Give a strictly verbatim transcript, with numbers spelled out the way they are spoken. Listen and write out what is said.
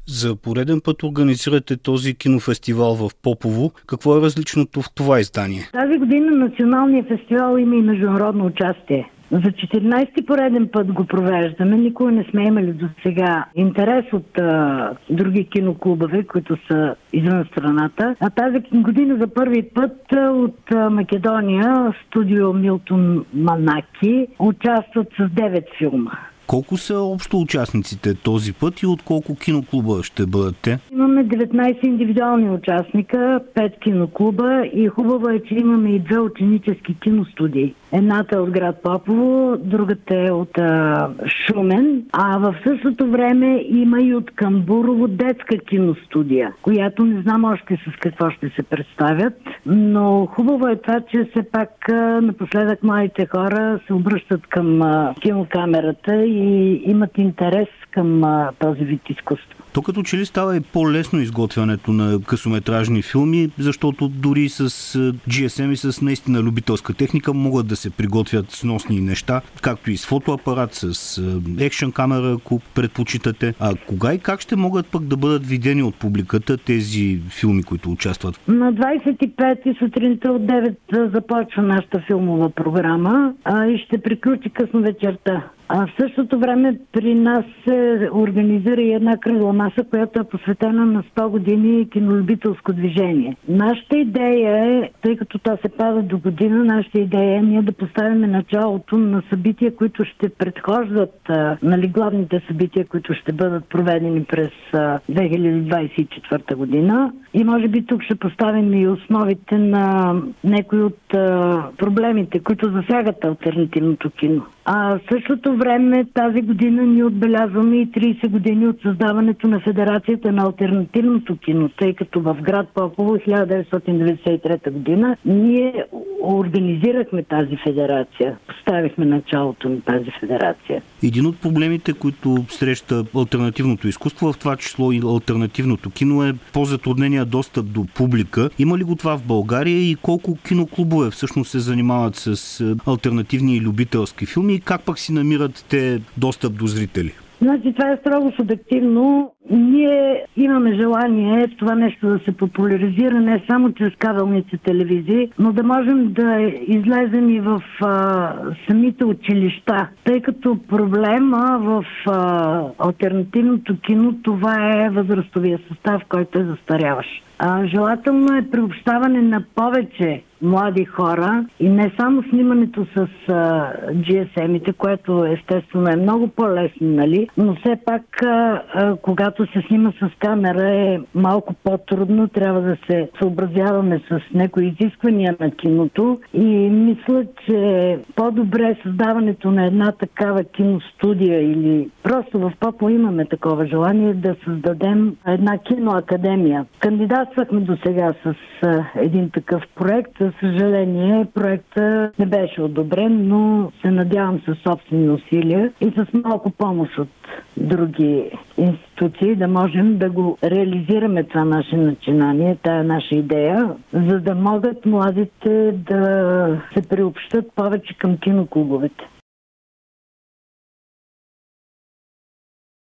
За пореден път организирате този кинофестивал в Попово. Какво е различното в това издание? Тази година националният фестивал има и международно участие. За четиринайсети пореден път го провеждаме. Никога не сме имали до сега интерес от а, други киноклубове, които са извън страната. А тази година за първи път а, от а, Македония студио Милтон Манаки участват с девет филма. Колко са общо участниците този път и от колко киноклуба ще бъдат те? Имаме деветнайсет индивидуални участника, пет киноклуба и хубаво е, че имаме и две ученически киностудии. Едната е от град Попово, другата е от а, Шумен, а в същото време има и от Камбурово детска киностудия, която не знам още с какво ще се представят, но хубаво е това, че все пак а, напоследък младите хора се обръщат към а, кинокамерата и имат интерес към а, този вид изкуство. То като че ли става и по-лесно изготвянето на късометражни филми, защото дори с джи ес ем и с наистина любителска техника могат да се приготвят сносни неща, както и с фотоапарат, с екшън камера, ако предпочитате. А кога и как ще могат пък да бъдат видени от публиката тези филми, които участват? На двайсет и пети сутринта от девет започва нашата филмова програма а, и ще приключи късно вечерта. А в същото време при нас се организира и една кръгла маса, която е посветена на сто години кинолюбителско движение. Нашата идея е, тъй като това се пада до година, нашата идея е ние да поставим началото на събития, които ще предхождат а, нали, главните събития, които ще бъдат проведени през а, две хиляди двайсет и четвърта година. И може би тук ще поставим и основите на някои от а, проблемите, които засягат алтернативното кино. А в същото време тази година ние отбелязваме и трийсет години от създаването на Федерацията на алтернативното кино, тъй като в град Попово хиляда деветстотин деветдесет и трета година ние организирахме тази федерация, поставихме началото на тази федерация. Един от проблемите, които среща алтернативното изкуство, в това число и алтернативното кино, е по-затруднения достъп до публика. Има ли го това в България и колко киноклубове всъщност се занимават с алтернативни и любителски филми и как пък си намират те достъп до зрители? Значи това е строго субективно. Ние имаме желание това нещо да се популяризира не само чрез кабелните телевизии, но да можем да излезем и в а, самите училища, тъй като проблема в а, алтернативното кино това е възрастовия състав, който е застаряващ. А, желателно е приобщаване на повече млади хора и не само снимането с а, джи ес ем-ите, което естествено е много по-лесно, нали? Но все пак, а, а, когато се снима с камера е малко по-трудно, трябва да се съобразяваме с някои изисквания на киното и мисля, че по-добре създаването на една такава киностудия или просто в Попово имаме такова желание да създадем една киноакадемия. Кандидатствахме до сега с а, един такъв проект. За съжаление, проектът не беше одобрен, но се надявам със собствени усилия и с малко помощ от други институции да можем да го реализираме това наше начинание, тая наша идея, за да могат младите да се приобщат повече към киноклубовете.